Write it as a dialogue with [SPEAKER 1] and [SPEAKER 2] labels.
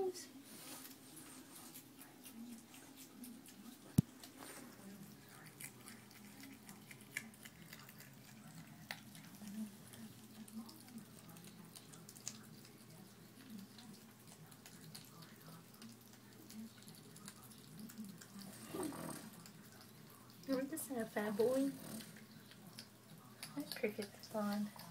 [SPEAKER 1] noise? What does that, fat boy? That cricket's on.